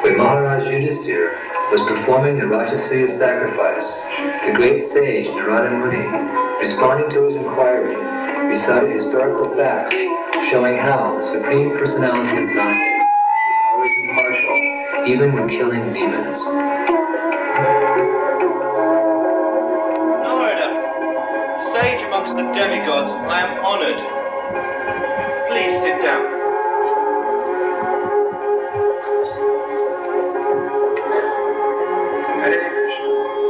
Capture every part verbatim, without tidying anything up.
When Maharaj Yudhisthira was performing the Rajasuya sacrifice, the great sage Indradyumuna, responding to his inquiry, recited historical facts showing how the Supreme Personality of Godhead is always impartial, even when killing demons. Narada, sage amongst the demigods, I am honored. Please sit down. Hare-krishna.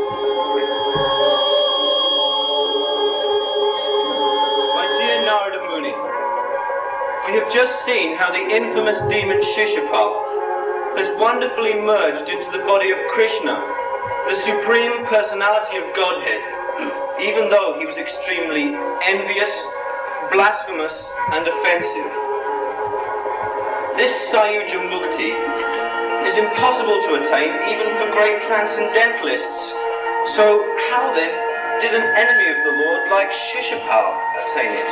My dear Narada Muni, we have just seen how the infamous demon Shishupal has wonderfully merged into the body of Krishna, the Supreme Personality of Godhead, even though he was extremely envious, blasphemous, and offensive. This Sayuja Mukti is impossible to attain even for great transcendentalists. So how then did an enemy of the Lord like Shishupal attain it?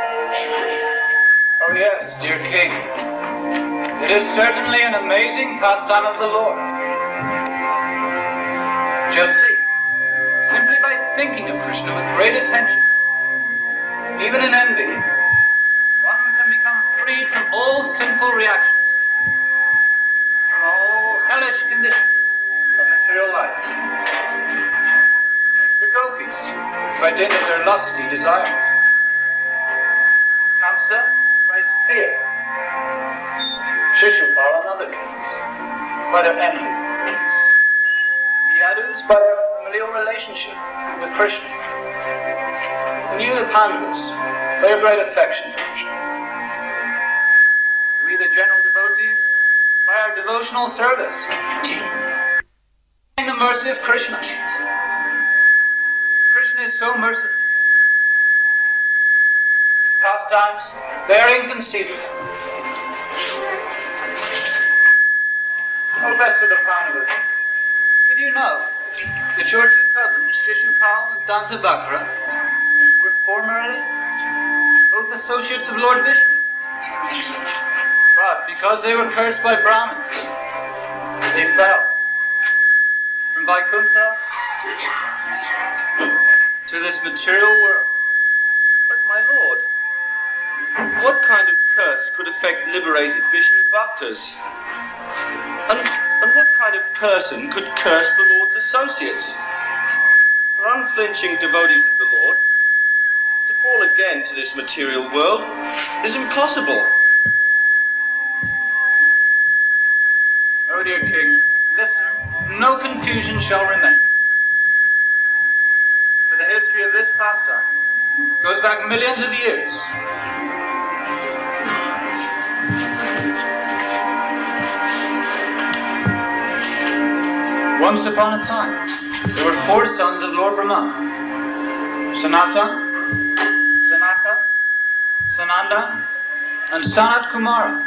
Oh yes, dear king. It is certainly an amazing pastime of the Lord. Just see, simply by thinking of Krishna with great attention, even in envy, one can become freed from all sinful reactions, from all hellish conditions of material life. The gopis, by dint of their lusty desires. Kamsa, by his fear. Shishupal and other kings, by their envy. The Yadus, by their familial relationship with Krishna. And you, the Pandavas, by your great affection for Krishna. We, the general devotees, by our devotional service in the mercy of Krishna. Krishna is so merciful. His pastimes, they are inconceivable. O best of the Pandavas, did you know that your two cousins, Shishupal and Dantavakra, were formerly both associates of Lord Vishnu? But because they were cursed by Brahmins, they fell from Vaikuntha to this material world. But my lord, what kind of curse could affect liberated Vishnu Bhaktas? And, and what kind of person could curse the Lord's associates? For unflinching devotees of the Lord, to fall again to this material world is impossible. Oh dear king, listen, no confusion shall remain. For the history of this pastime goes back millions of years. Once upon a time, there were four sons of Lord Brahma: Sanatana, Sanaka, Sananda, and Sanat Kumara.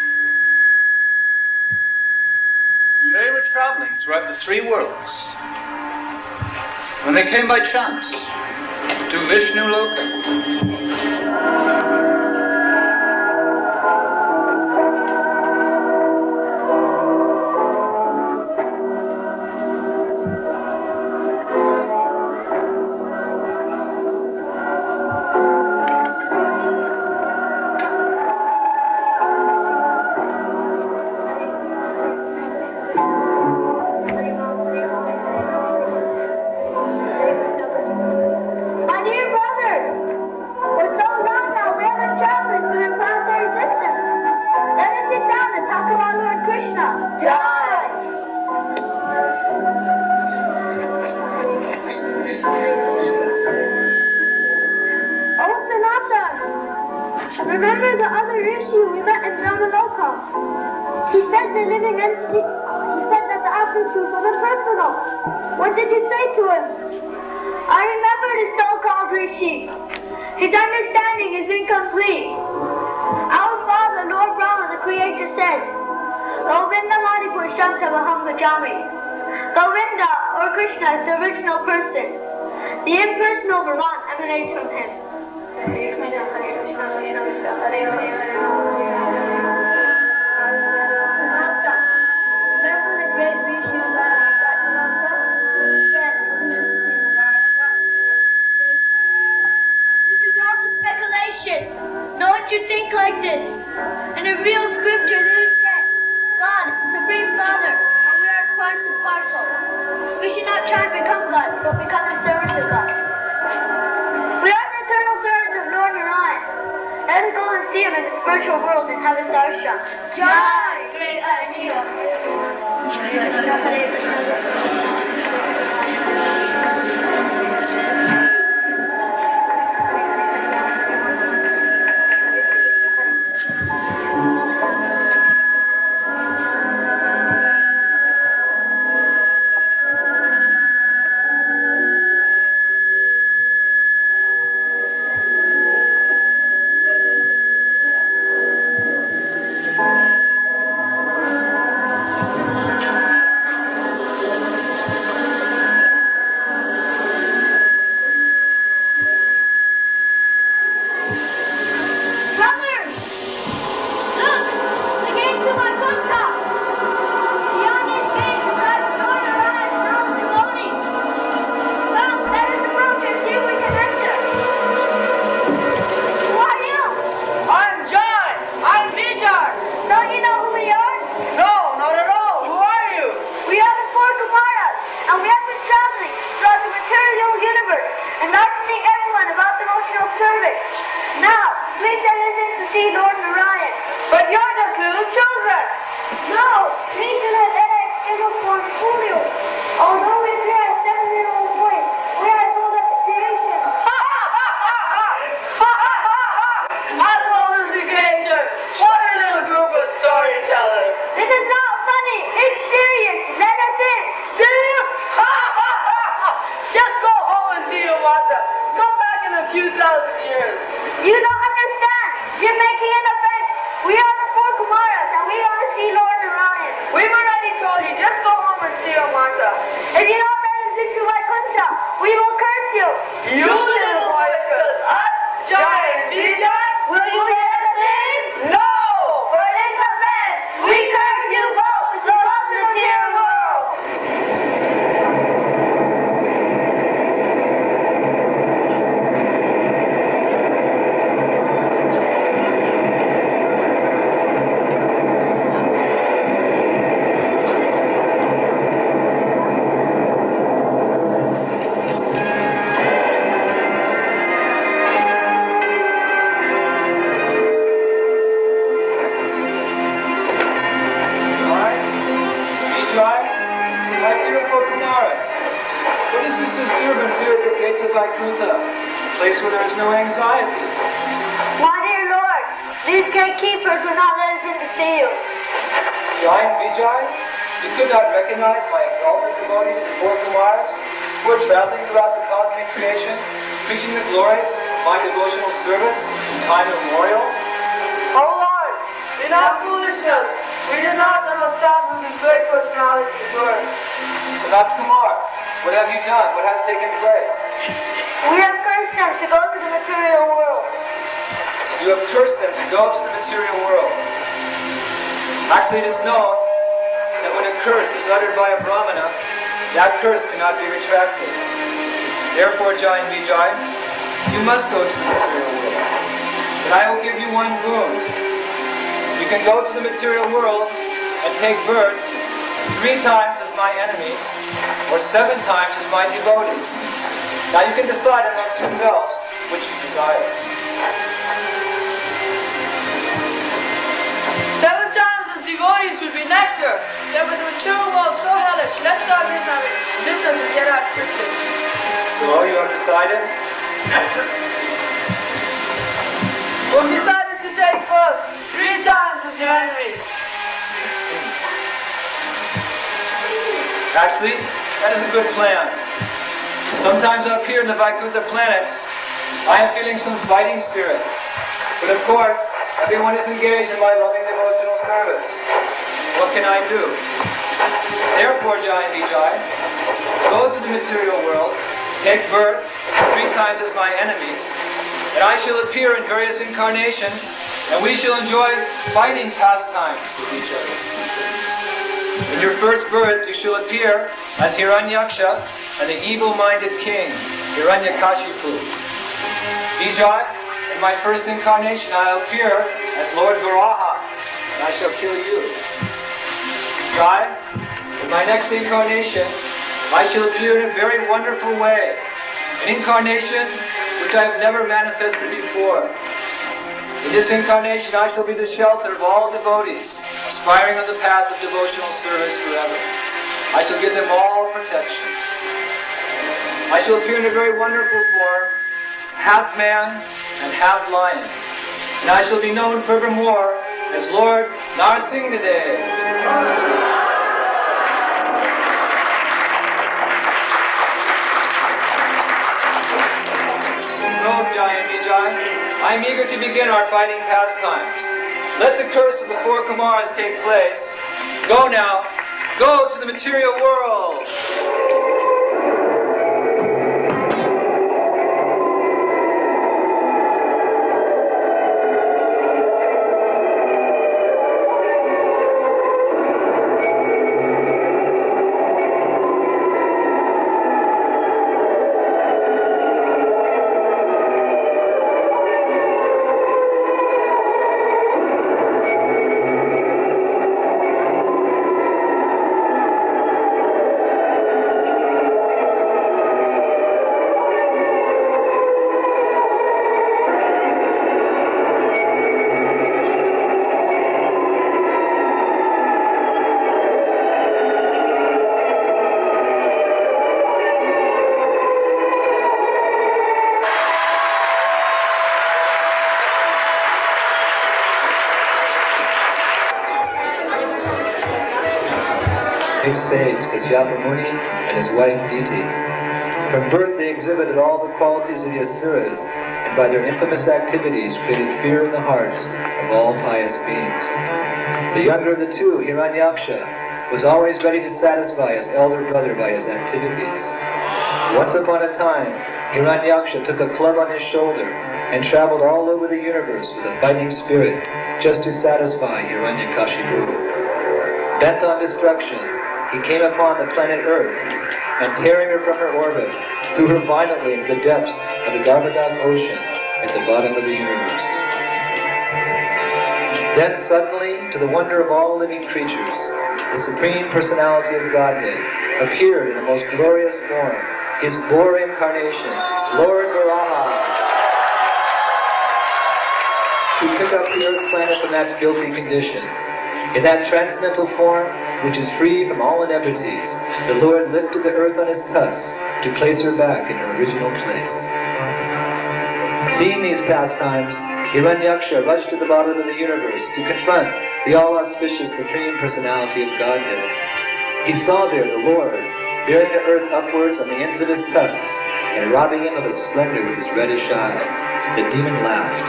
They were traveling throughout the three worlds when they came by chance to Vishnu Loka. Remember the other Rishi we met in Brahmaloka? He said the living entity, he said that the absolute truth was impersonal. What did you say to him? I remember the so-called Rishi. His understanding is incomplete. Our father, Lord Brahma, the Creator, said, Govinda Madipur Shantabaham Bhajami. Govinda, or Krishna, is the original person. The impersonal Brahman emanates from him. Hare-krishna, Hare-krishna, Hare-Hare, Hare-Hare. Remember not try and become God, but become the servants of God. We are the eternal servants of Lord Nrsimhadeva. Let us go and see him in the spiritual world and have his darshan. Jai! Great idea! Seven times as my devotees. Now you can decide amongst yourselves which you desire. Seven times as devotees would be nectar. Then with the mature world so hellish, let's start this and get out quickly. So you have decided? We've decided to take birth three times as your enemies. Actually, that is a good plan. Sometimes up here in the Vaikuntha planets, I am feeling some fighting spirit. But of course, everyone is engaged in my loving devotional service. What can I do? Therefore, Jai and Vijay, go to the material world, take birth three times as my enemies, and I shall appear in various incarnations, and we shall enjoy fighting pastimes with each other. In your first birth, you shall appear as Hiranyaksha and the evil-minded king, Hiranyakashipu. Vijay, in my first incarnation, I'll appear as Lord Varaha, and I shall kill you. Jai, in my next incarnation, I shall appear in a very wonderful way, an incarnation which I have never manifested before. In this incarnation I shall be the shelter of all devotees, aspiring on the path of devotional service forever. I shall give them all protection. I shall appear in a very wonderful form, half man and half lion, and I shall be known furthermore as Lord Nrsimhadeva. I am eager to begin our fighting pastimes. Let the curse of the four Kumars take place. Go now. Go to the material world. Sage Kashyapa Muni and his wife Diti. From birth they exhibited all the qualities of the Asuras, and by their infamous activities created fear in the hearts of all pious beings. The younger of the two, Hiranyaksha, was always ready to satisfy his elder brother by his activities. Once upon a time, Hiranyaksha took a club on his shoulder and traveled all over the universe with a fighting spirit just to satisfy Hiranyakashipu. Bent on destruction, he came upon the planet Earth, and tearing her from her orbit, threw her violently into the depths of the Garbhodan ocean at the bottom of the universe. Then suddenly, to the wonder of all living creatures, the Supreme Personality of Godhead appeared in a most glorious form, his boar incarnation, Lord Varaha, to pick up the Earth planet from that filthy condition. In that transcendental form, which is free from all inebrities, the Lord lifted the earth on his tusks to place her back in her original place. Seeing these pastimes, Hiranyaksha rushed to the bottom of the universe to confront the all-auspicious Supreme Personality of Godhead. He saw there the Lord, bearing the earth upwards on the ends of his tusks, and robbing him of his splendor with his reddish eyes. The demon laughed.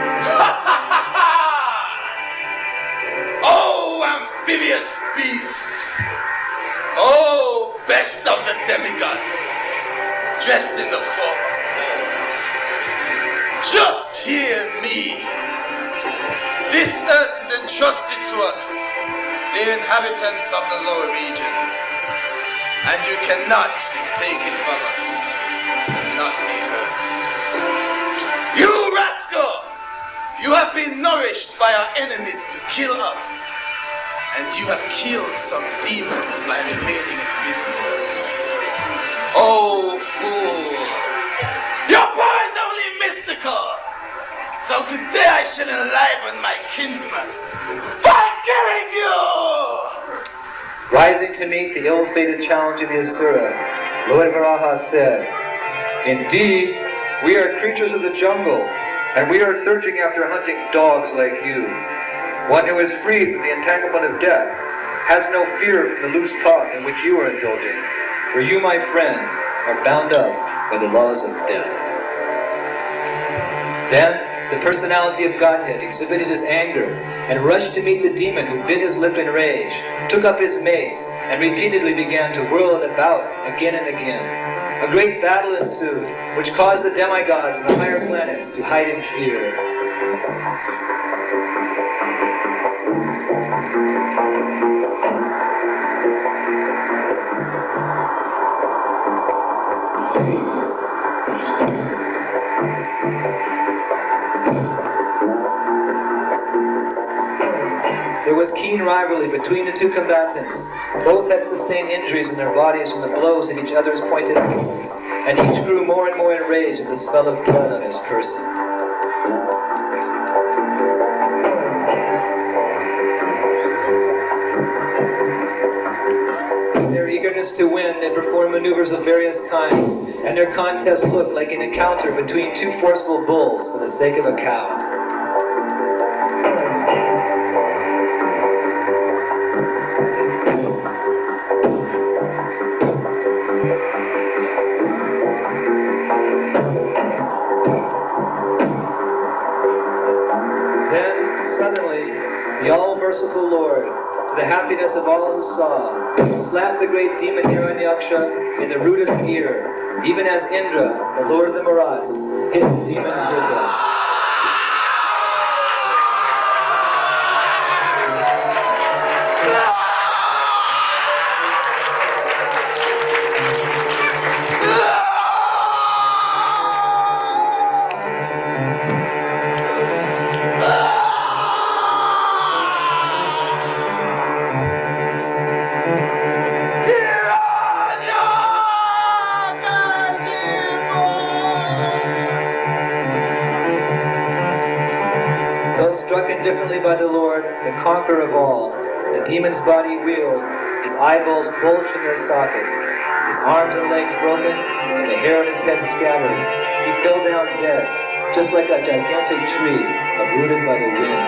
Amphibious beast! Oh, best of the demigods, dressed in the form of man. Just hear me. This earth is entrusted to us, the inhabitants of the lower regions, and you cannot take it from us, not be hurt. You rascal! You have been nourished by our enemies to kill us. And you have killed some demons by remaining invisible. Oh, fool! Your power is only mystical! So today I shall enliven my kinsman by killing you! Rising to meet the ill-fated challenge of the Asura, Lord Varaha said, "Indeed, we are creatures of the jungle, and we are searching after hunting dogs like you. One who is freed from the entanglement of death, has no fear from the loose talk in which you are indulging, for you, my friend, are bound up by the laws of death." Then the personality of Godhead exhibited his anger and rushed to meet the demon who bit his lip in rage, took up his mace, and repeatedly began to whirl it about again and again. A great battle ensued, which caused the demigods and the higher planets to hide in fear. There was keen rivalry between the two combatants. Both had sustained injuries in their bodies from the blows of each other's pointed axes, and each grew more and more enraged at the smell of blood on his person. In their eagerness to win, they performed maneuvers of various kinds, and their contest looked like an encounter between two forceful bulls for the sake of a cow. The all-merciful Lord, to the happiness of all who saw, slapped the great demon Hiranyaksha in the root of the ear, even as Indra, the Lord of the Marats, hit the demon Vrita. Struck indifferently by the Lord, the conqueror of all, the demon's body wheeled, his eyeballs bulged from their sockets, his arms and legs broken, and the hair on his head scattered. He fell down dead, just like a gigantic tree uprooted by the wind.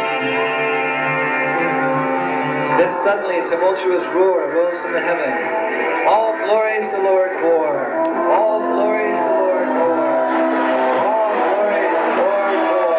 Then suddenly a tumultuous roar arose from the heavens. All glories to Lord Bor! All glories to Lord Bor! All glories to Lord Bor!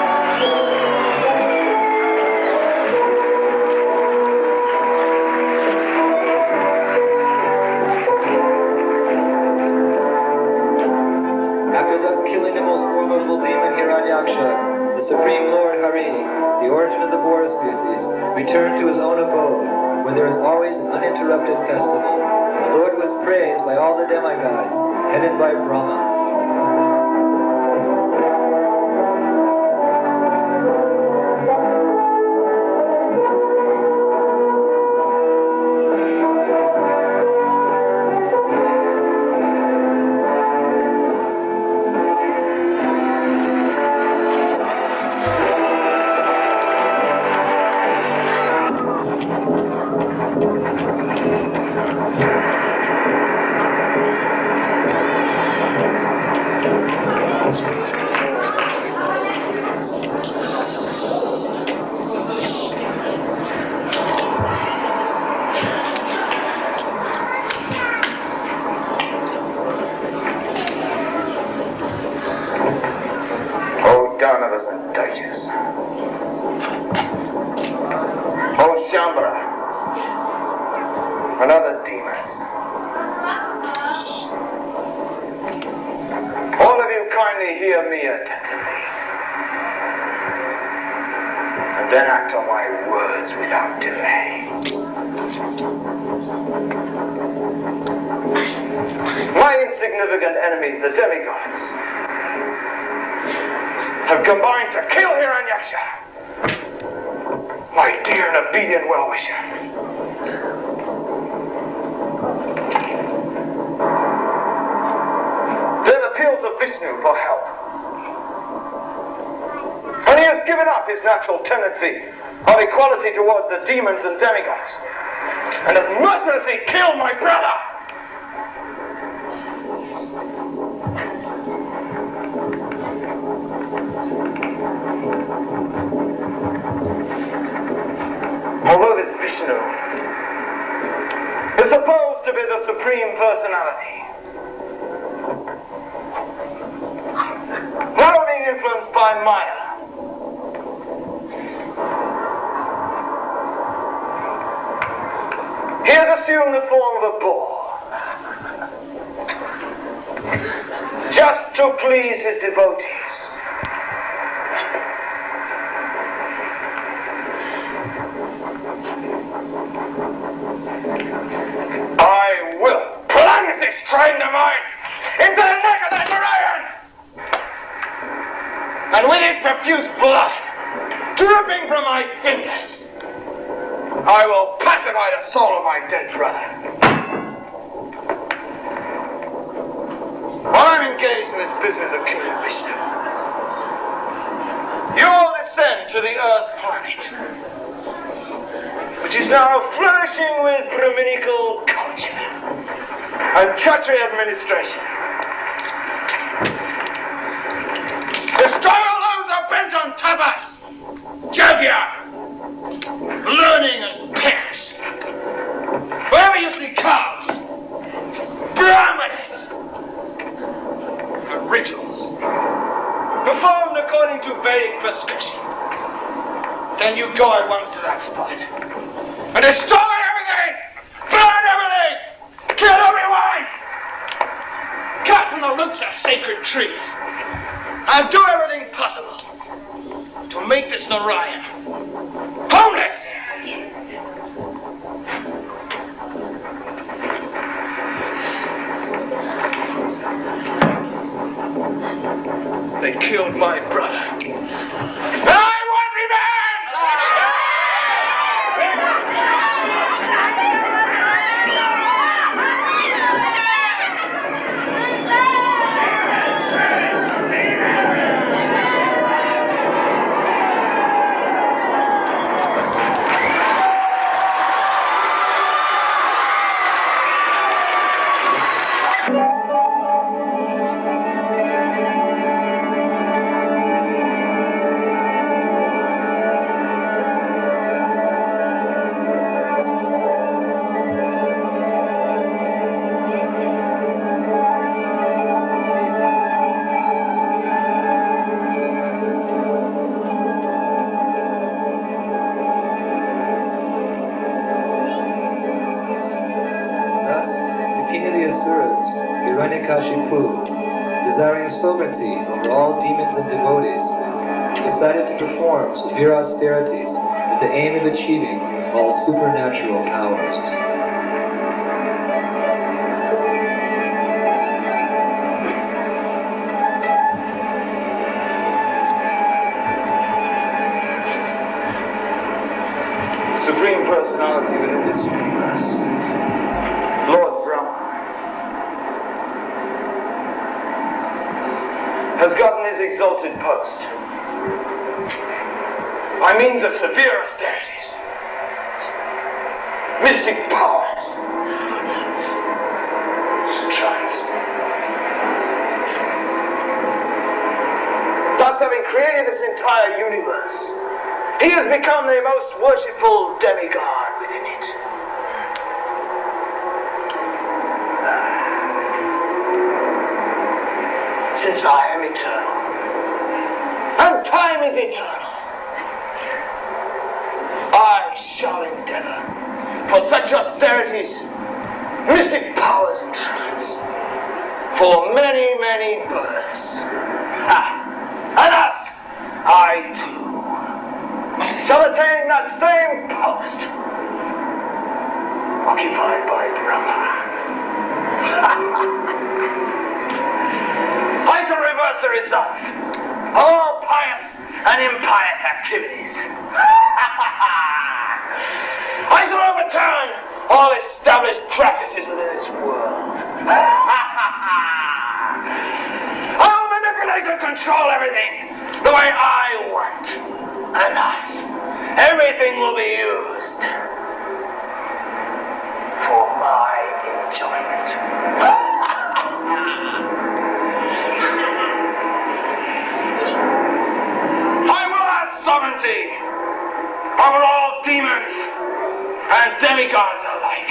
After thus killing the most formidable demon Hiranyaksha, the Supreme Lord Hari, the origin of the boar species, returned to his own abode, where there is always an uninterrupted festival. The Lord was praised by all the demigods, headed by Brahma. The demigods have combined to kill Hiranyaksha, my dear and obedient well-wisher. Then appealed to Vishnu for help, and he has given up his natural tendency of equality towards the demons and demigods, and has mercilessly killed my brother. Although this Vishnu is supposed to be the Supreme Personality, not only influenced by Maya, he has assumed the form of a bull, just to please his devotees. I will plunge this trident of mine into the neck of that Narayan! And with his profuse blood dripping from my fingers, I will pacify the soul of my dead brother. While I'm engaged in this business of killing Vishnu, you will descend to the Earth planet, which is now flourishing with Brahminical culture and Kshatriya administration. The struggle those are bent on tapas, jagya, learning and penance. Wherever you see cows, brahmanas, and rituals performed according to Vedic prescription, then you go at once to that spot and destroy everything, burn everything, kill everyone, cut from the roots of sacred trees, and do everything possible to make this Narayan homeless. They killed my brother. I want revenge! Desiring sovereignty over all demons and devotees, decided to perform severe austerities with the aim of achieving all supernatural powers. The Supreme Personality within this universe, Lord Brahma, has gotten his exalted post by means of severe austerities, mystic powers, trance. Thus, having created this entire universe, he has become the most worshipful demigod within it. Since I am eternal, and time is eternal, I shall endeavor for such austerities, mystic powers and trance, for many, many births. Ah, and thus, I too shall attain that same post occupied by Brahma. I shall reverse the results of all pious and impious activities. I shall overturn all established practices within this world. I will manipulate and control everything the way I want. And thus, everything will be used for my enjoyment. Sovereignty over all demons and demigods alike.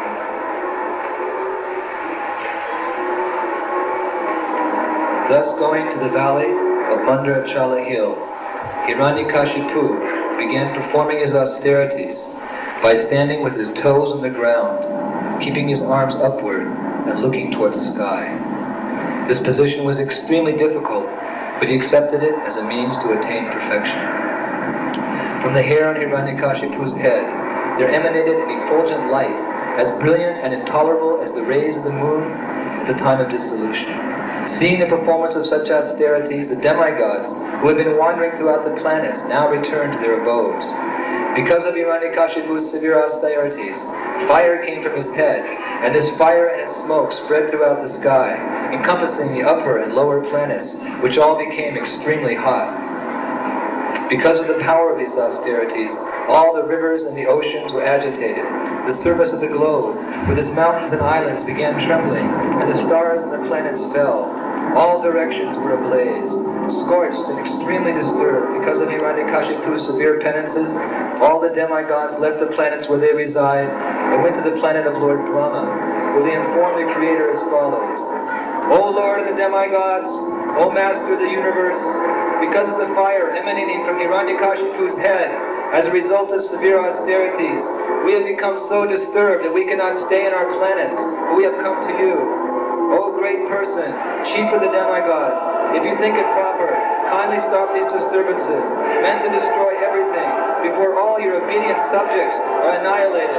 Thus, going to the valley of Mandarachala Hill, Hiranyakashipu began performing his austerities by standing with his toes on the ground, keeping his arms upward and looking toward the sky. This position was extremely difficult, but he accepted it as a means to attain perfection. From the hair on Hiranyakashipu's head, there emanated an effulgent light, as brilliant and intolerable as the rays of the moon at the time of dissolution. Seeing the performance of such austerities, the demigods, who had been wandering throughout the planets, now returned to their abodes. Because of Hiranyakashipu's severe austerities, fire came from his head, and this fire and its smoke spread throughout the sky, encompassing the upper and lower planets, which all became extremely hot. Because of the power of these austerities, all the rivers and the oceans were agitated. The surface of the globe, with its mountains and islands, began trembling, and the stars and the planets fell. All directions were ablaze, scorched and extremely disturbed. Because of Hiranyakashipu's severe penances, all the demigods left the planets where they reside and went to the planet of Lord Brahma, where they informed the Creator as follows: O Lord of the demigods, O Master of the universe, because of the fire emanating from Hiranyakashipu's head, as a result of severe austerities, we have become so disturbed that we cannot stay in our planets, but we have come to you. O great person, chief of the demigods, if you think it proper, kindly stop these disturbances, meant to destroy everything, before all your obedient subjects are annihilated.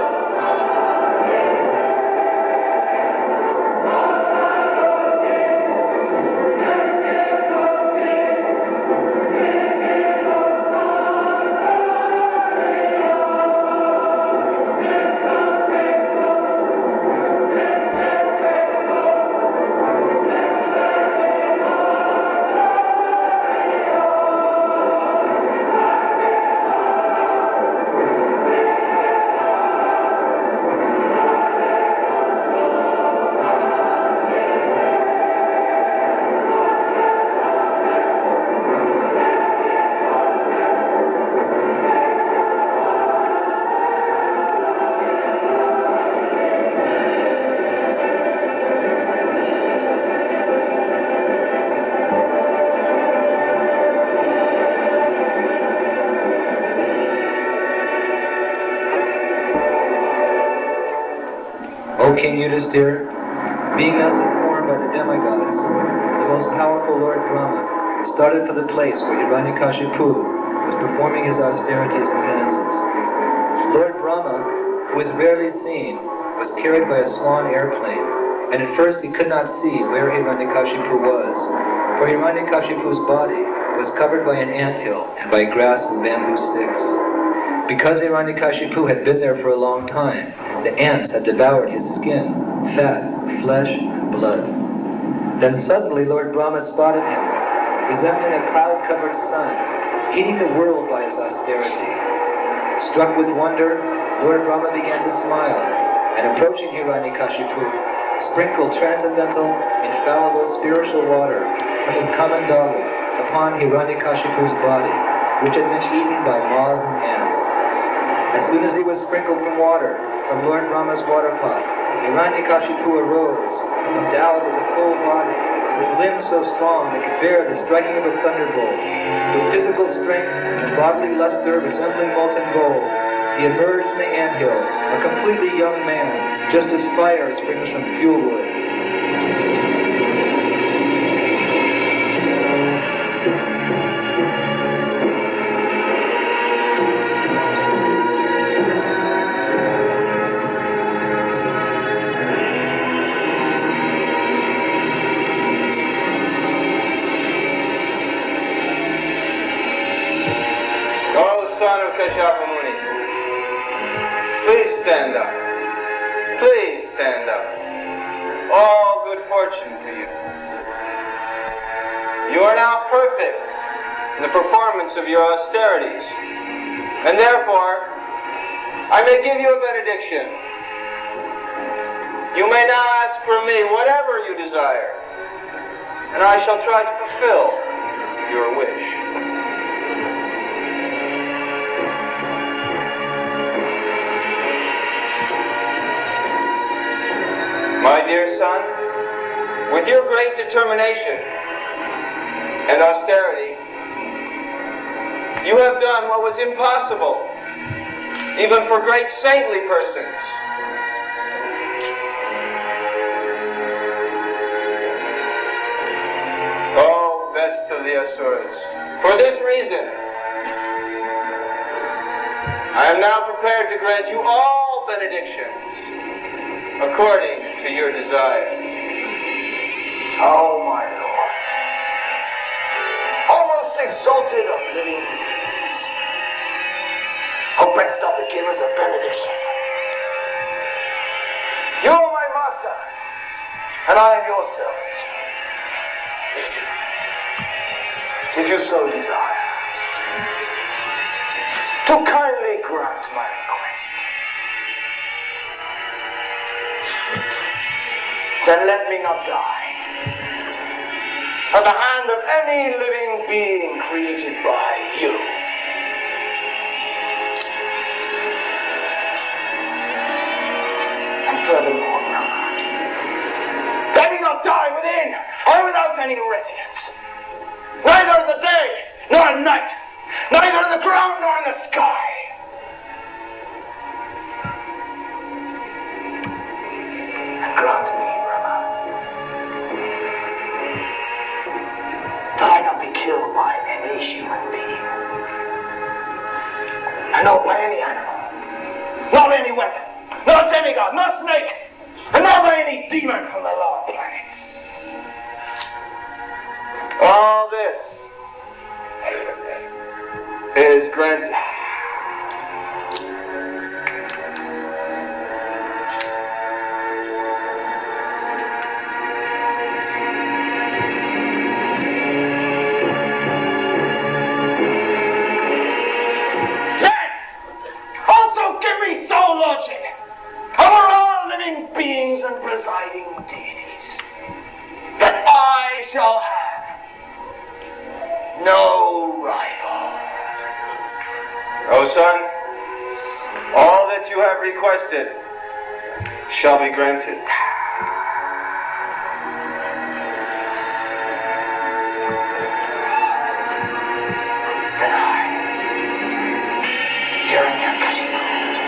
O King Yudhisthira, being thus informed by the demigods, the most powerful Lord Brahma started for the place where Hiranyakashipu was performing his austerities and penances. Lord Brahma, who is rarely seen, was carried by a swan airplane, and at first he could not see where Hiranyakashipu was, for Hiranyakashipu's body was covered by an anthill and by grass and bamboo sticks. Because Hiranyakashipu had been there for a long time, the ants had devoured his skin, fat, flesh, blood. Then suddenly Lord Brahma spotted him, resembling a cloud-covered sun, heating the world by his austerity. Struck with wonder, Lord Brahma began to smile, and approaching Hiranyakashipu, sprinkled transcendental, infallible spiritual water from his kamandala upon Hiranyakashipu's body, which had been eaten by moths and ants. As soon as he was sprinkled from water, from Lord Brahma's water pot, Hiranyakashipu arose, endowed with a full body, with limbs so strong they could bear the striking of a thunderbolt. With physical strength and bodily luster resembling molten gold, he emerged from the anthill, a completely young man, just as fire springs from fuel wood. Please stand up. Please stand up. All good fortune to you. You are now perfect in the performance of your austerities, and therefore I may give you a benediction. You may now ask for me whatever you desire, and I shall try to fulfill your wish. My dear son, with your great determination and austerity, you have done what was impossible, even for great saintly persons. Oh, best of the asuras, for this reason, I am now prepared to grant you all benedictions according to your desire. Oh, my Lord, almost exalted of living beings, O best of the givers of benediction. You are my master, and I am your servant. If you so desire, to kindly grant my request, then let me not die at the hand of any living being created by you. And furthermore, let me not die within or without any residence, neither in the day nor at night, neither in the ground nor in the sky. And grant me, Brahma, that I not be killed by any human being, and not by any animal, not any weapon, not demigod, not snake, and not by any demon from the lower planets. All this is granted. Beings and presiding deities, that I shall have no rival. O son, all that you have requested shall be granted. Then I, Caitanya-caritamrta,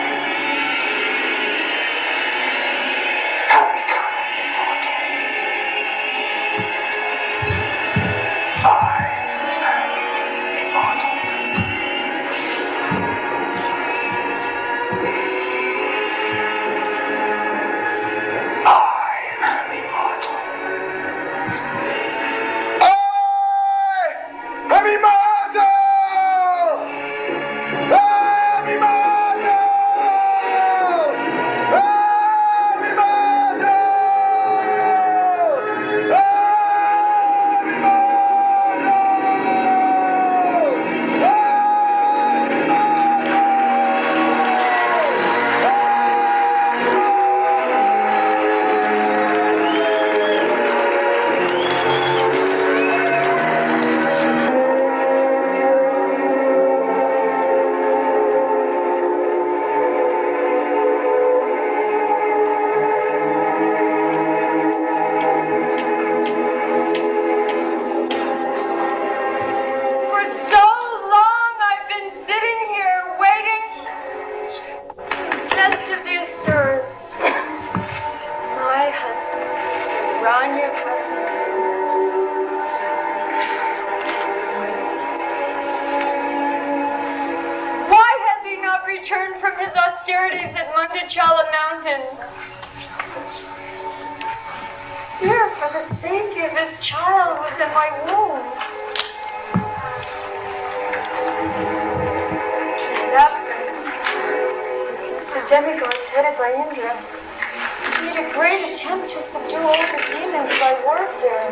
demigods headed by Indra made a great attempt to subdue all the demons by warfare.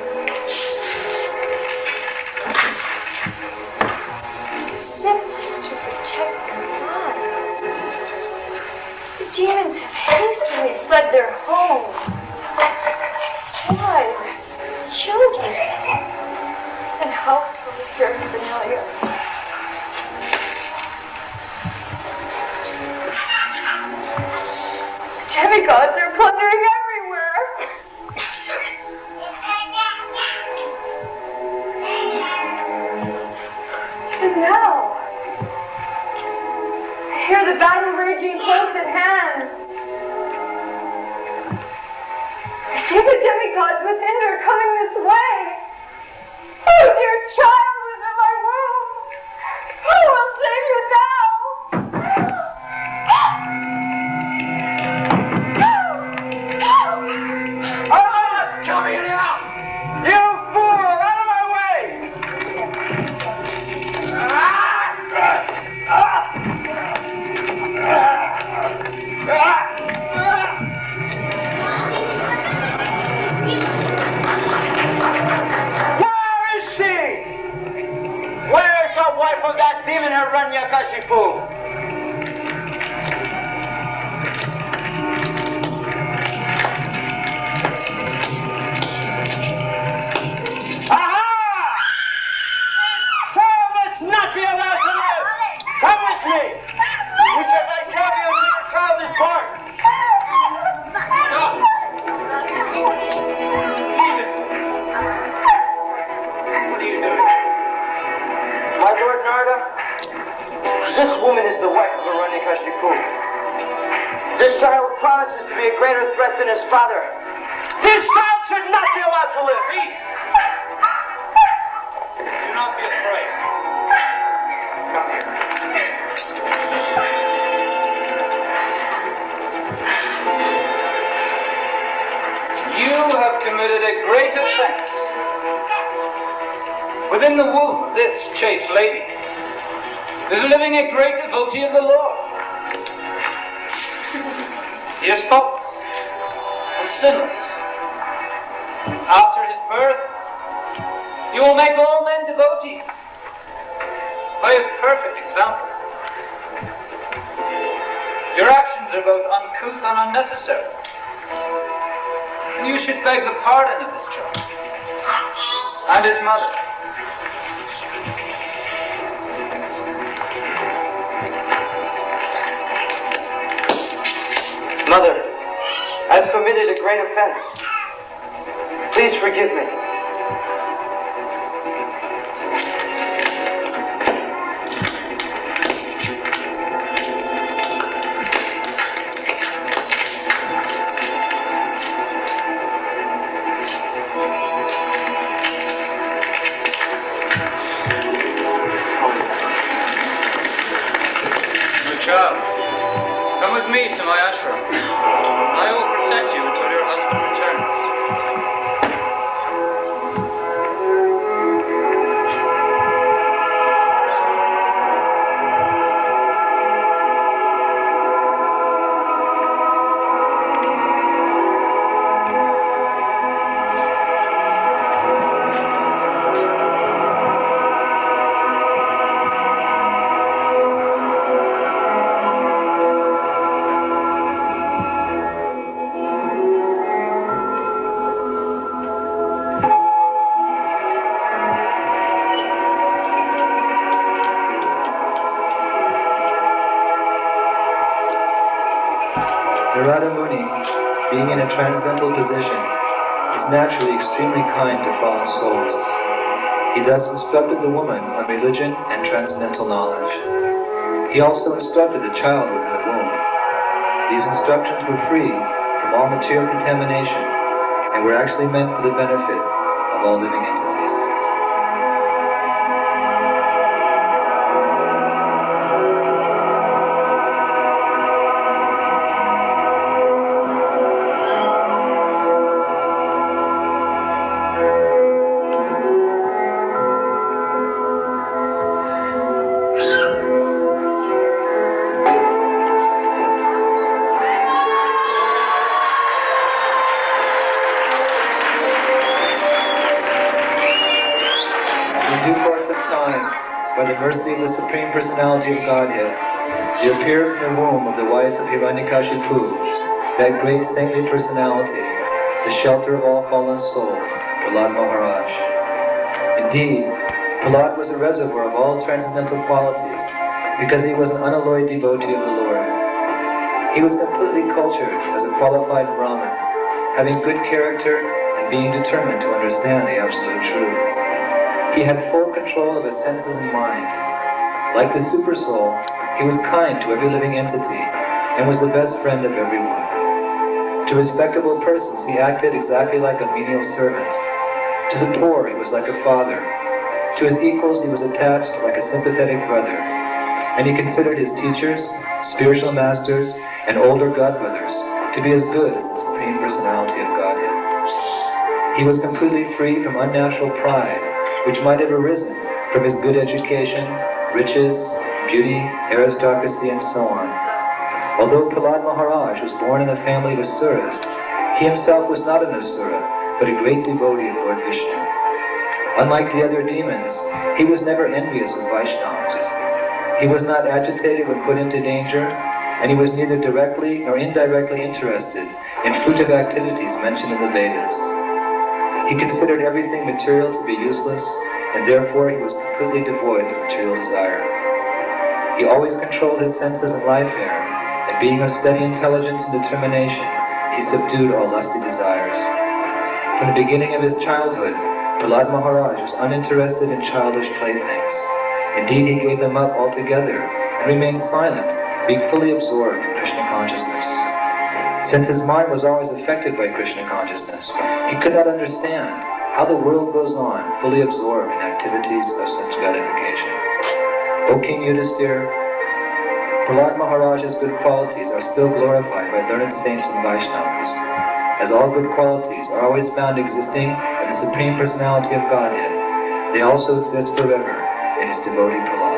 Simply to protect their lives. The demons have hastily fled their homes, wives, children, and household paraphernalia. Demigods are plundering everywhere. And now, I hear the battle raging close at hand. I see the demigods with Indra coming this way. Oh, dear child within my womb, who will save you now? Coming now! You fool! Out of my way! Ah! Ah! demon Hiranyakashipu. Not be allowed to live! Come with me! We shall lay drive you until your child is born! Stop! Leave it! What are you doing? My Lord Narada, this woman is the wife of Hiranyakashipu. This child promises to be a greater threat than his father. This child should not be allowed to live! Peace! Do not be afraid. Come here. You have committed a great offense. Within the womb of this chaste lady is living a great devotee of the Lord. He is spotless and sinless. After his birth, you will make all men devotees by his perfect example. Your actions are both uncouth and unnecessary. And you should beg the pardon of this child and his mother. Mother, I've committed a great offense. Please forgive me. Child, come with me to my ashram. I will protect you until your husband returns. Narada Muni, being in a transcendental position, is naturally extremely kind to fallen souls. He thus instructed the woman on religion and transcendental knowledge. He also instructed the child within the womb. These instructions were free from all material contamination and were actually meant for the benefit of all living entities. By the mercy of the Supreme Personality of Godhead, there appeared from the womb of the wife of Hiranyakashipu, that great saintly personality, the shelter of all fallen souls, Prahlad Maharaj. Indeed, Prahlad was a reservoir of all transcendental qualities, because he was an unalloyed devotee of the Lord. He was completely cultured as a qualified Brahmin, having good character and being determined to understand the absolute truth. He had full control of his senses and mind. Like the Supersoul, he was kind to every living entity and was the best friend of everyone. To respectable persons, he acted exactly like a menial servant. To the poor, he was like a father. To his equals, he was attached like a sympathetic brother. And he considered his teachers, spiritual masters, and older godbrothers to be as good as the Supreme Personality of Godhead. He was completely free from unnatural pride, which might have arisen from his good education, riches, beauty, aristocracy, and so on. Although Prahlad Maharaj was born in a family of asuras, he himself was not an asura, but a great devotee of Lord Vishnu. Unlike the other demons, he was never envious of Vaishnavas. He was not agitated when put into danger, and he was neither directly nor indirectly interested in fruitive activities mentioned in the Vedas. He considered everything material to be useless, and therefore he was completely devoid of material desire. He always controlled his senses and life air, and being of steady intelligence and determination, he subdued all lusty desires. From the beginning of his childhood, Prahlad Maharaj was uninterested in childish playthings. Indeed, he gave them up altogether and remained silent, being fully absorbed in Krishna consciousness. Since his mind was always affected by Krishna consciousness, he could not understand how the world goes on, fully absorbed in activities of such gratification. O King Yudhisthira, Prahlad Maharaj's good qualities are still glorified by learned saints and Vaishnavas. As all good qualities are always found existing in the Supreme Personality of Godhead, they also exist forever in his devotee Prahlad.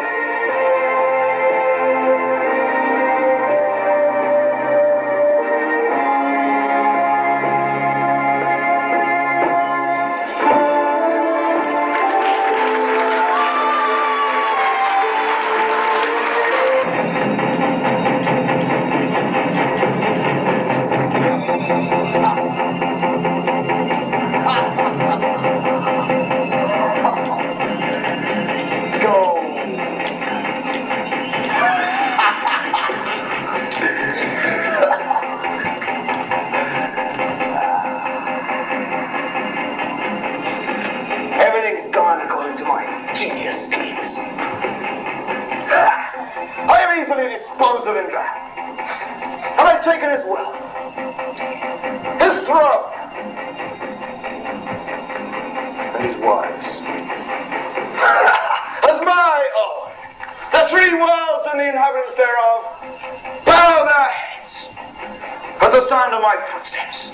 Footsteps.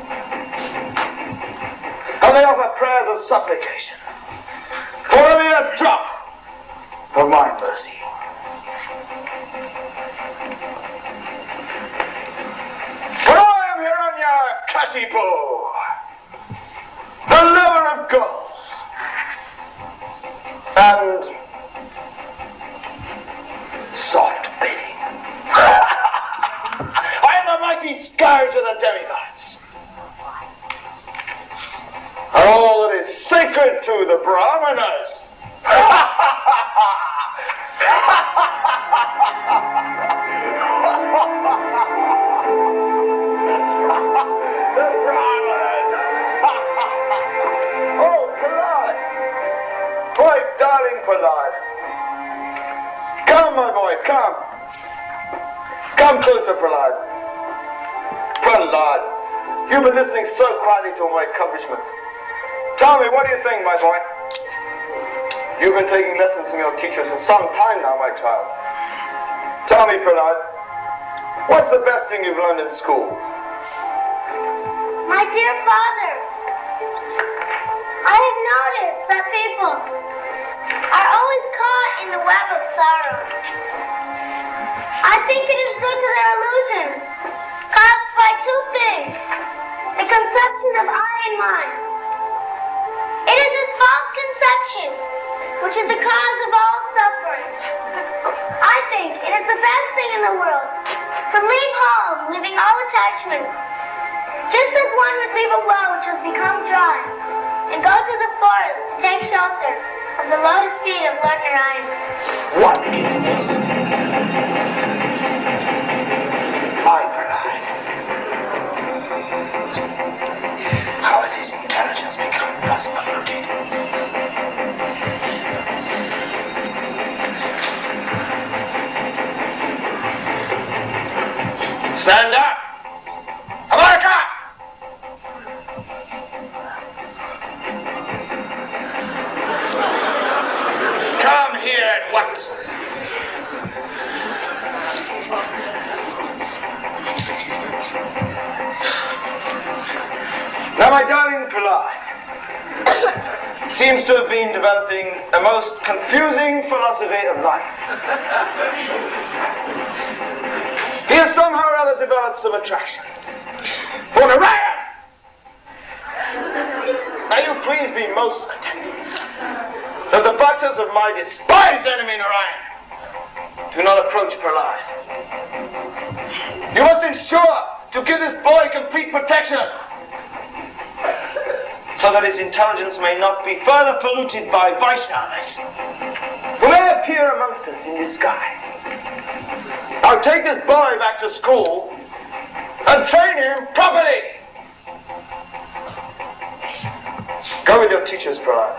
And they offer prayers of supplication for a mere drop of my mercy. For I am Hiranyakashipu, the lover of girls, and soft bidding. Mighty scourge of the demigods, and all that is sacred to the Brahmanas. The Brahmanas. Oh, Prahlad, my darling Prahlad, come, my boy, come, come closer, Prahlad. Prahlad, you've been listening so quietly to my accomplishments. Tell me, what do you think, my boy? You've been taking lessons from your teachers for some time now, my child. Tell me, Prahlad, what's the best thing you've learned in school? My dear father, I have noticed that people are always caught in the web of sorrow. I think it is due to their illusions, caused by two things: the conception of I and mine. It is this false conception which is the cause of all suffering. I think it is the best thing in the world to leave home, leaving all attachments, just as one would leave a well which has become dry, and go to the forest to take shelter of the lotus feet of Lord Nrsimhadeva. What is this? My Prahlad. How has his intelligence become thus polluted? Stand up! America! Come here at once. Now, my darling Prahlad seems to have been developing a most confusing philosophy of life. He has somehow or other developed some attraction for Narayan. Now, you please be most attentive that the bhaktas of my despised enemy Narayan Do not approach Prahlad. You must ensure to give this boy complete protection, so that his intelligence may not be further polluted by Vaishnavas, who may appear amongst us in disguise. Now take this boy back to school and train him properly. Go with your teachers, Prahlad.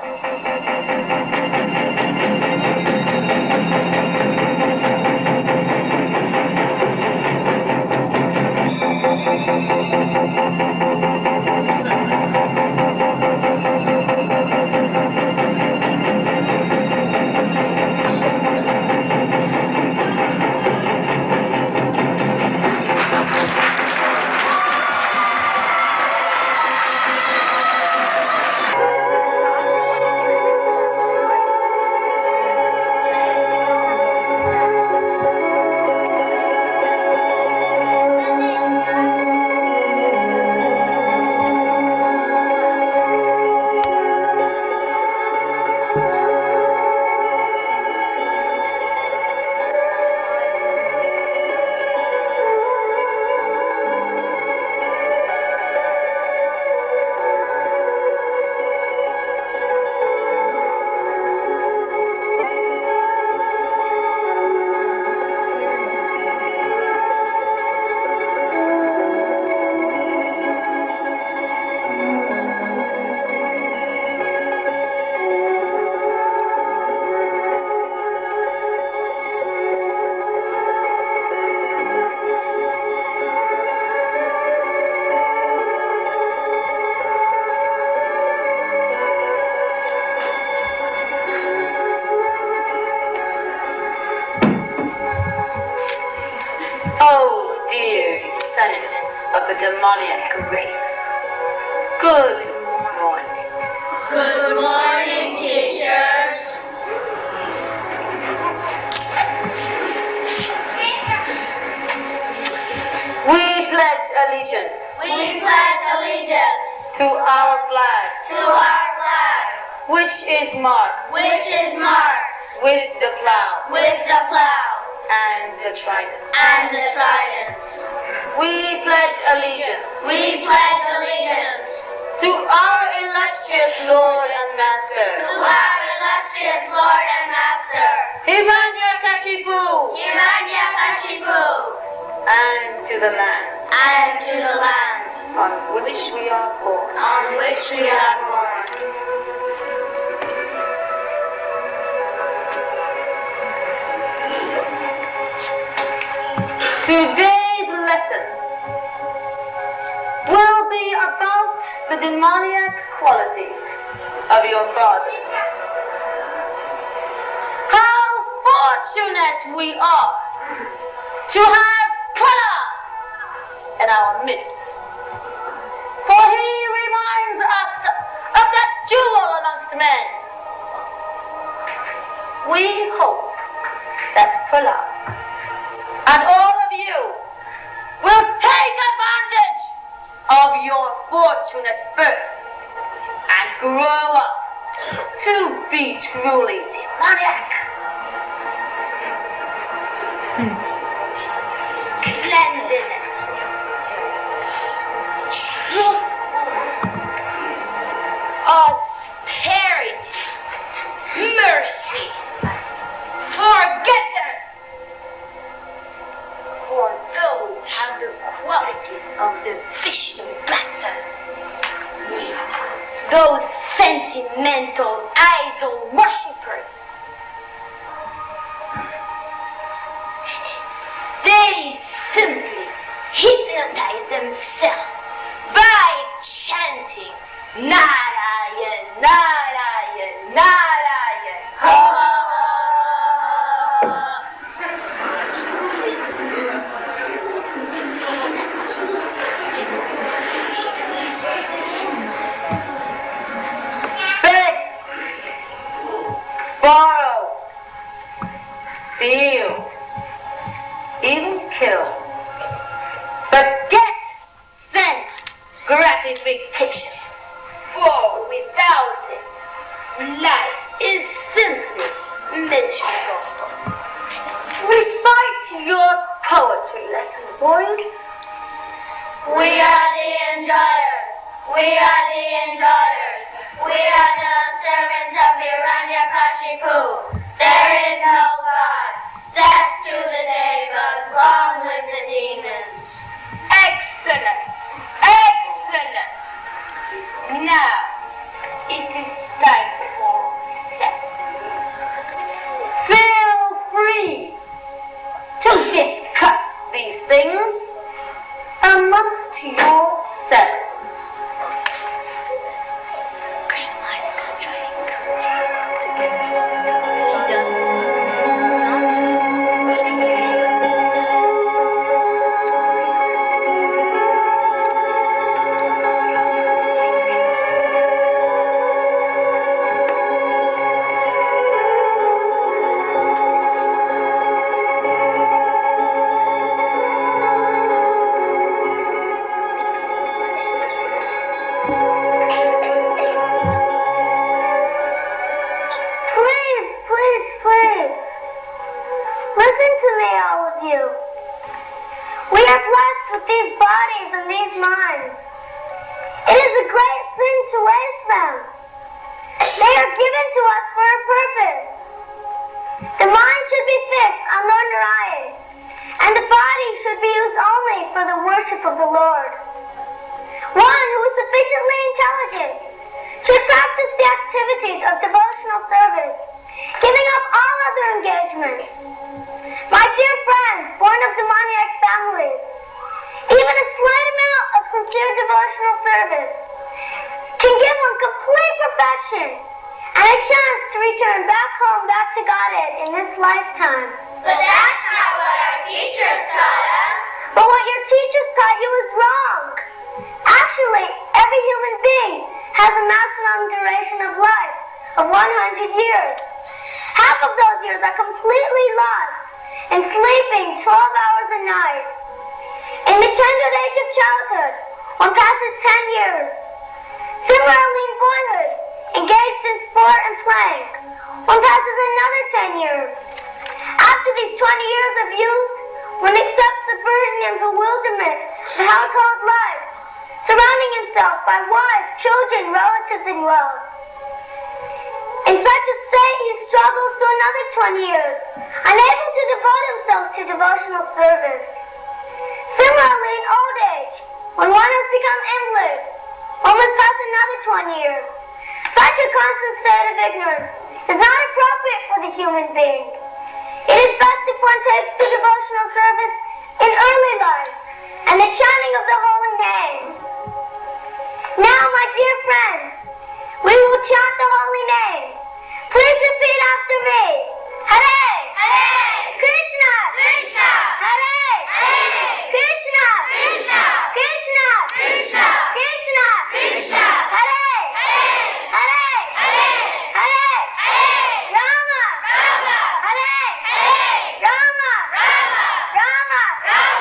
Demoniac race. Good morning. Good morning, teachers. We pledge allegiance. We pledge allegiance to our flag. To our flag. Which is marked. Which is marked with the plow. With the plow. And the trident. And the trident. We pledge allegiance. We pledge allegiance to our illustrious Lord and Master. To our illustrious Lord and Master. Hiranyakashipu. Hiranyakashipu. And to the land. And to the land. On which we are born. On which we are born. Today's lesson will be about the demoniac qualities of your father. How fortunate we are to have Prahlad in our midst. For he reminds us of that jewel amongst men. We hope that Prahlad and all of you will take advantage of your fortunate birth and grow up to be truly demoniac. Cleanliness, austerity, mercy, forgiveness. For those have the qualities of the Vishnu masters. Those sentimental idol worshippers. They simply hypnotize themselves by chanting Narayan, Narayan, Narayan. Ha! Borrow, steal, even kill, but get sense gratification. For without it, life is simply miserable. We poetry lesson, boys. We are the enjoyers. We are the enjoyers. We are the servants of Hiranyakashipu. There is no God. Death to the devas. Long live the demons. Excellent. Excellent. Now, it is time for step. Feel free to discuss these things amongst yourselves.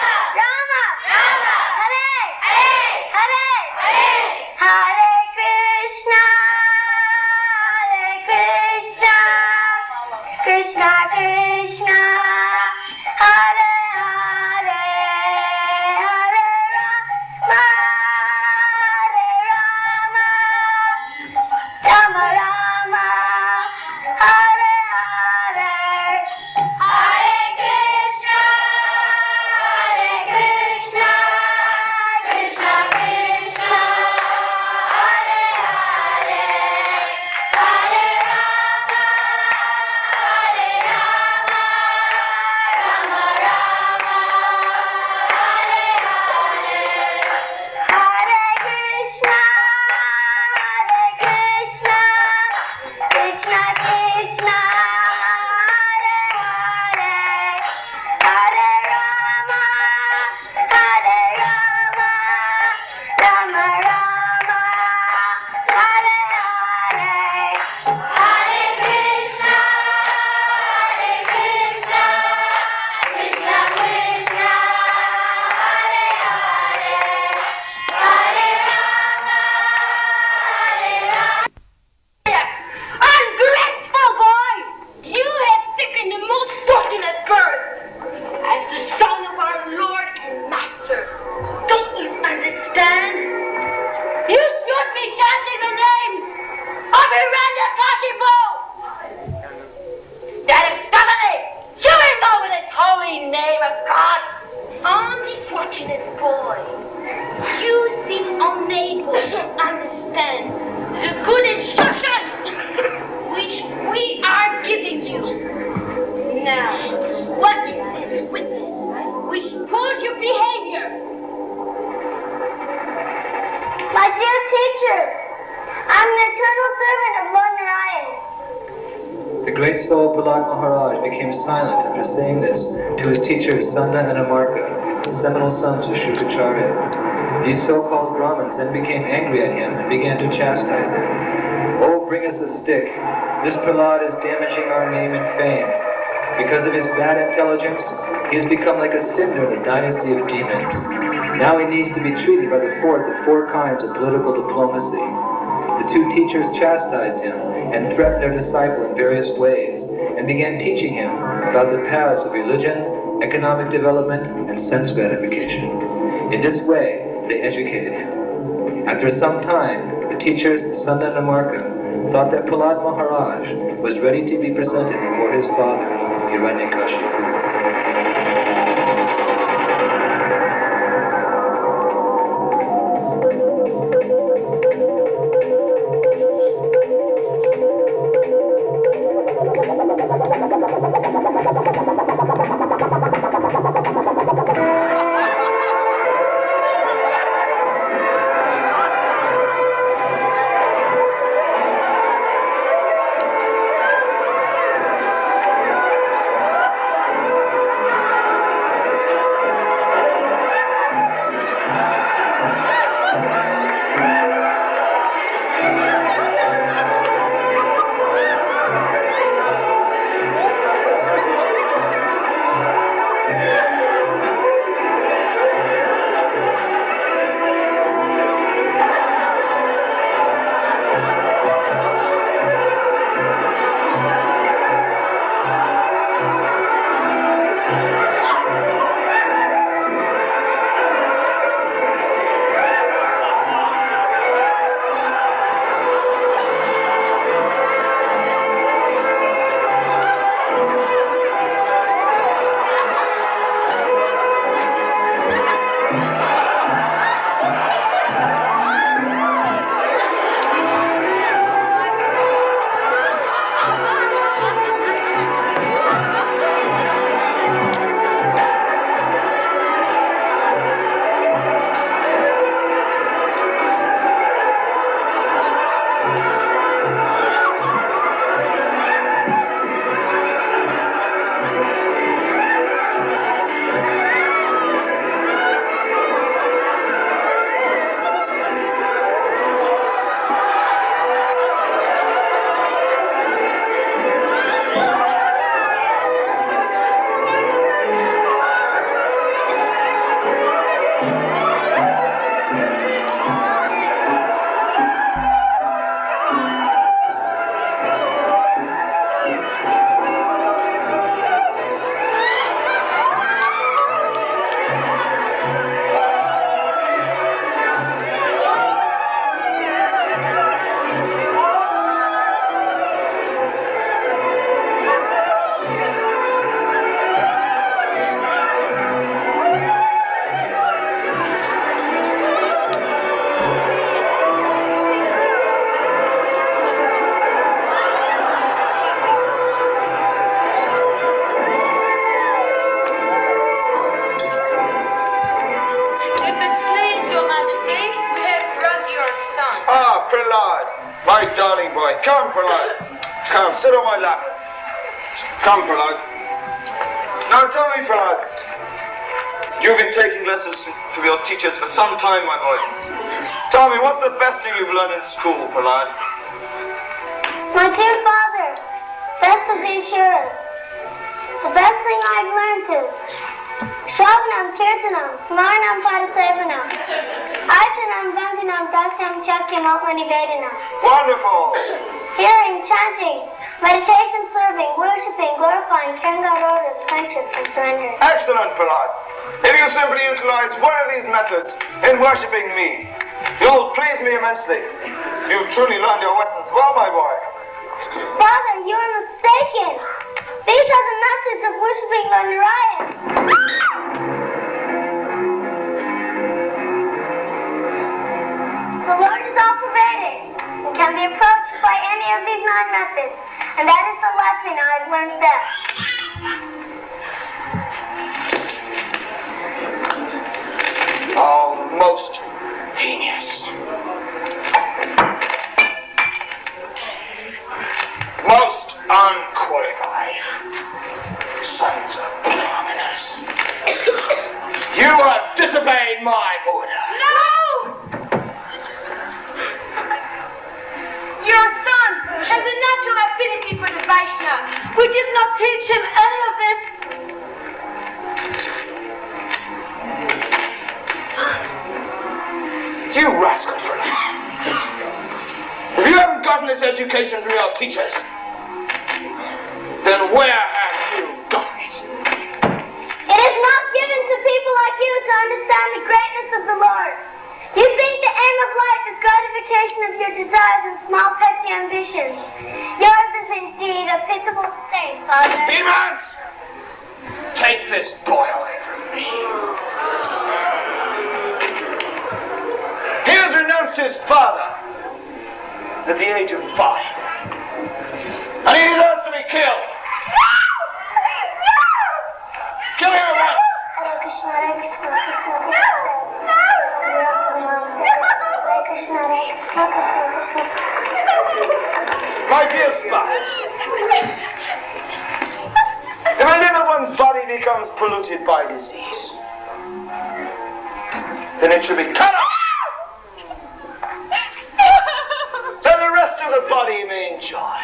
Hare Krishna. eternal servant of Lord Narayan. The great soul Prahlad Maharaj became silent after saying this to his teachers Sanda and Amarka, the seminal sons of Shukracharya. These so-called Brahmins then became angry at him and began to chastise him. "Oh, bring us a stick. This Prahlad is damaging our name and fame. Because of his bad intelligence, he has become like a cinder in the dynasty of demons. Now he needs to be treated by the fourth of four kinds of political diplomacy." The two teachers chastised him and threatened their disciple in various ways and began teaching him about the paths of religion, economic development, and sense gratification. In this way, they educated him. After some time, the teachers Sanda and Amarka thought that Prahlad Maharaj was ready to be presented before his father, Hiranyakashipu. My darling boy, come, Prahlad. Come, sit on my lap. Come, Prahlad. Now tell me, Prahlad, you've been taking lessons from your teachers for some time, my boy. Tell me, what's the best thing you've learned in school, Prahlad? My dear father, best of the assuras, the best thing I've learned is Shravanam, Kirtanam, Smarnam, Padasevanam, Archanam, Vandanam, Dasyam, Chakyam, Nivedanam. Wonderful! Hearing, chanting, meditation, serving, worshipping, glorifying, carrying out orders, friendship, and surrender. Excellent, Prahlad. If you simply utilize one of these methods in worshipping me, you'll please me immensely. You've truly learned your lessons well, my boy. Father, you are mistaken. These are the methods of worshipping Lord Narayan. The Lord is all-pervading and can be approached by any of these nine methods, and that is the lesson I have learned best. Oh, most genius. We did not teach him any of it. You rascal! If you haven't gotten this education from your teachers, then where have you gotten it? It is not given to people like you to understand the greatness of the Lord. You think the aim of life is gratification of your desires and small petty ambitions. Yours is indeed a pitiable state, Father. Demons! Take this boy away from me. He has renounced his father at the age of five. And he deserves to be killed. Kill him at once. Hare-Krishna, Hare-Krishna, Hare-Krishna, Hare-Krishna. My dear spouse, if a limb of one's body becomes polluted by disease, then it should be cut off. That the rest of the body may enjoy.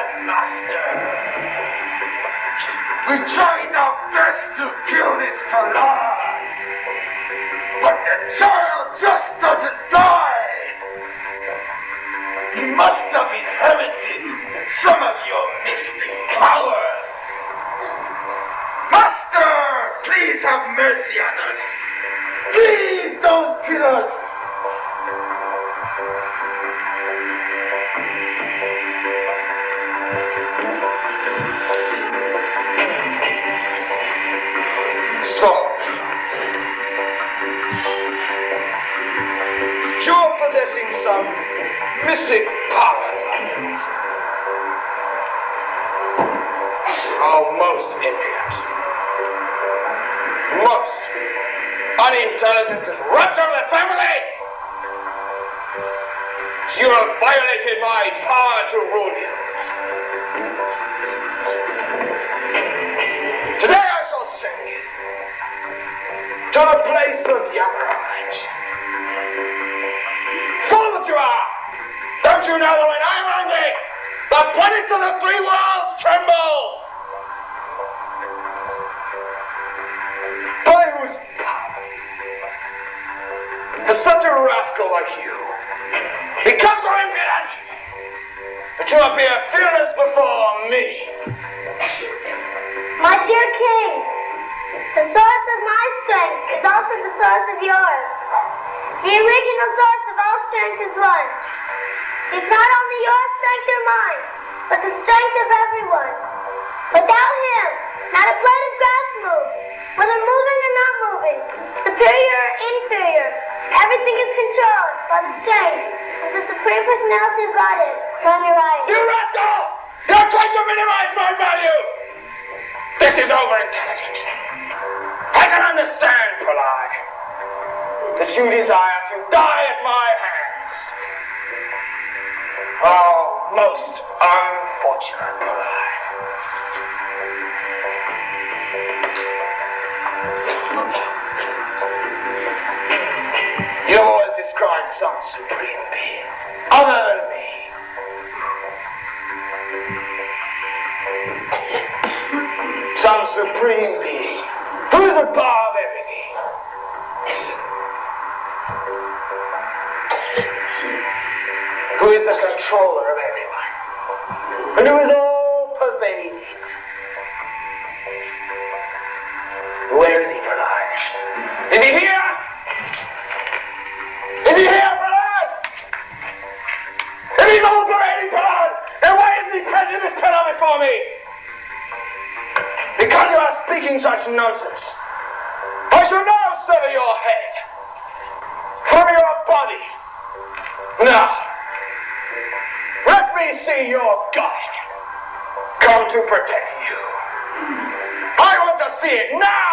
Master. We tried our best to kill this Prahlad, but the child just doesn't die. He must have inherited some of your mystic powers. Master, please have mercy on us. Please don't kill us. So, you're possessing some mystic powers, are you? Oh, most impudent. Most unintelligent disruptor of the family! You have violated my power to rule you. Today I shall send you to the place of Yamaraj. Fool that you are! Don't you know that when I'm angry, the planets of the three worlds tremble? By whose power has such a rascal like you become so impudent that you appear fearless before me? My dear king, the source of my strength is also the source of yours. The original source of all strength is one. It's not only your strength or mine, but the strength of everyone. Without him, not a blade of grass moves, whether moving or not moving, superior or inferior. Everything is controlled by the strength of the Supreme Personality of Godhead, Lord Nrsimhadeva. You rascal! You're trying to minimize my value! This is over-intelligent. I can understand, Prahlad, that you desire to die at my hands. Oh, most unfortunate Prahlad. You have always described some supreme being, other than me. Some supreme being who is above everything. Who is the controller of everyone. And who is all pervading. Where is he, Prahlad? Is he here? Is he here, Prahlad? If he's all pervading, Prahlad, then why isn't he present in this pillar before me? Because you are speaking such nonsense, I shall now sever your head from your body. Now, let me see your God come to protect you. I want to see it now!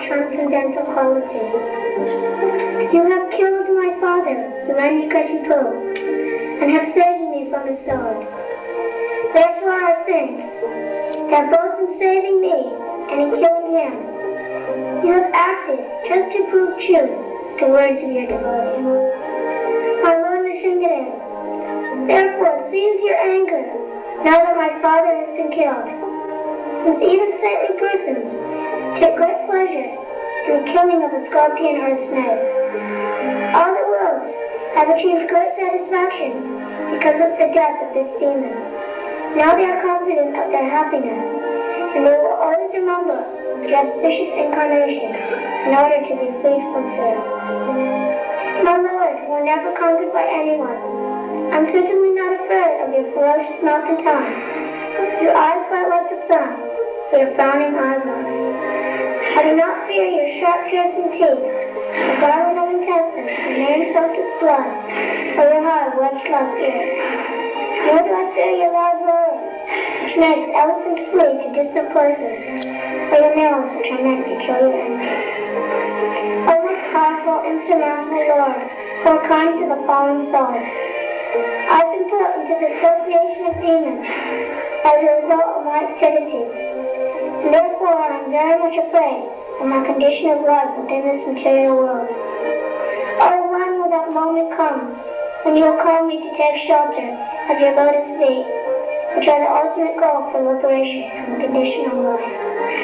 transcendental qualities. You have killed my father, Hiranyakashipu, and have saved me from the sword. Therefore I think that both in saving me and in killing him, you have acted just to prove true the words of your devotee. My Lord Nrsimhadeva, therefore cease your anger now that my father has been killed, since even saintly persons take great pleasure in the killing of a scorpion or a snake. All the worlds have achieved great satisfaction because of the death of this demon. Now they are confident of their happiness, and they will always remember the auspicious incarnation in order to be freed from fear. My Lord, who are never conquered by anyone, I'm certainly not afraid of your ferocious mouth and tongue. Your eyes bright like the sun, with your frowning eyebrows. I do not fear your sharp piercing teeth, your garland of intestines, your name soaked with blood, or your hard wedged like ears. Nor do I fear your loud roaring, which makes elephants flee to distant places, or your nails which are meant to kill your enemies. O most powerful, insurmountable Lord, who are kind to the fallen souls, I've been put into the association of demons as a result of my activities, and therefore I am very much afraid of my condition of life within this material world. Oh, when will that moment come when you will call me to take shelter of your lotus feet, which are the ultimate goal for liberation from the condition of life?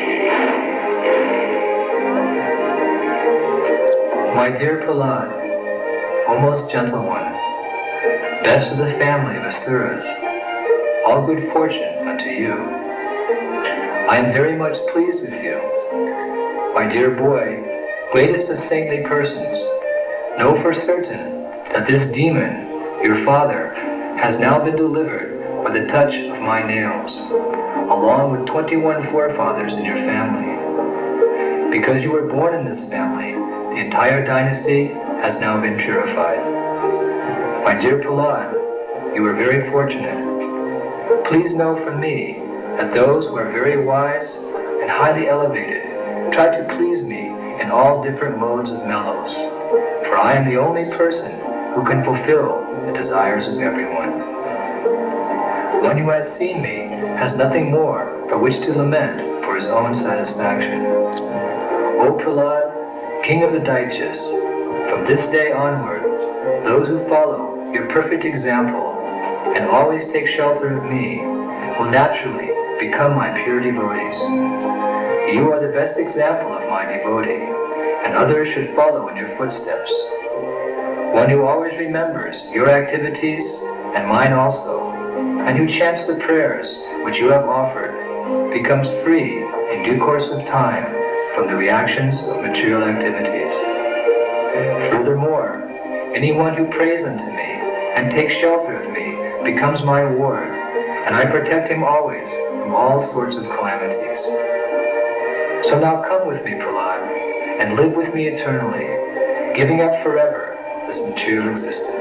My dear Prahlad, O most gentle one, best of the family of Asuras, all good fortune unto you. I am very much pleased with you. My dear boy, greatest of saintly persons, know for certain that this demon, your father, has now been delivered by the touch of my nails, along with twenty-one forefathers in your family. Because you were born in this family, the entire dynasty has now been purified. My dear Prahlad, you are very fortunate. Please know from me that those who are very wise and highly elevated try to please me in all different modes of mellows, for I am the only person who can fulfill the desires of everyone. One who has seen me has nothing more for which to lament for his own satisfaction. O Prahlad, king of the Daityas, from this day onward, those who follow your perfect example and always take shelter of me will naturally become my pure devotees. You are the best example of my devotee, and others should follow in your footsteps. One who always remembers your activities, and mine also, and who chants the prayers which you have offered, becomes free in due course of time from the reactions of material activities. Furthermore, anyone who prays unto me and takes shelter of me becomes my ward, and I protect him always from all sorts of calamities. So now come with me, Prahlad, and live with me eternally, giving up forever this material existence.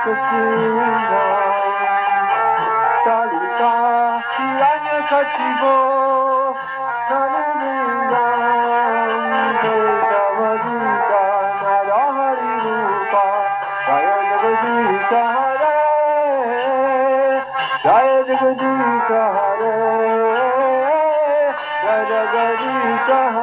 Jaya Jagadish Hare, Jaya Jagadish Hare.